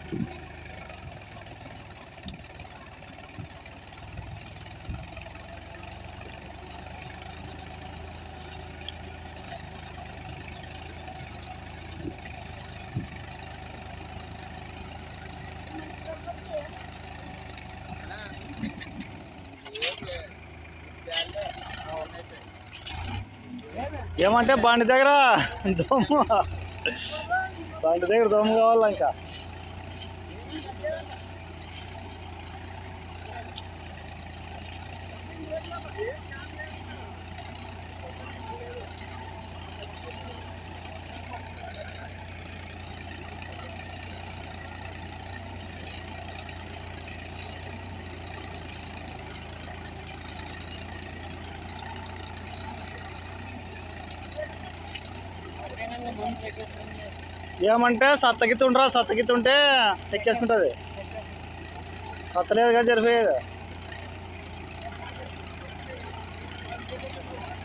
ఏమంటే బండి దగ్గర దొమ్ము, బండి దగ్గర దొమ్ము కావాలా ఇంకా. ఏమంటే సత్తగిత్తుండ్రా, సత్తగిత్తుంటే ఎక్కేసుకుంటుంది. సత్తలేదు కదా జరిపోయేది.